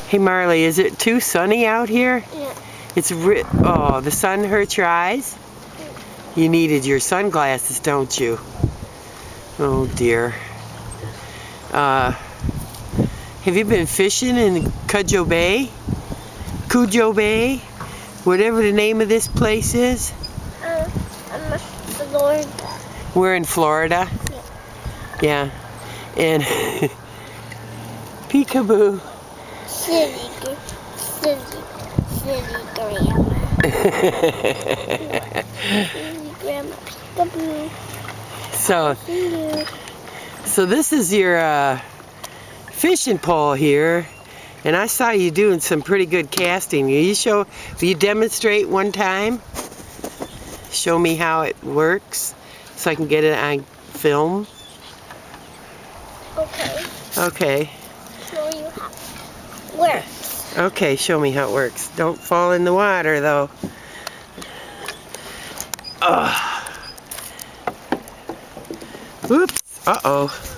Hey Marley, is it too sunny out here? Yeah. Oh, the sun hurts your eyes? You needed your sunglasses, don't you? Oh dear. Have you been fishing in Cujo Bay? Whatever the name of this place is? I'm in Florida. We're in Florida? Yeah. Yeah. And peekaboo. Silly grandma. Silly grandma peekaboo. So this is your fishing pole here, and I saw you doing some pretty good casting. Will you demonstrate one time? Show me how it works so I can get it on film. Okay. Okay. Show you how it works. Okay, show me how it works. Don't fall in the water though. Oops. Uh-oh.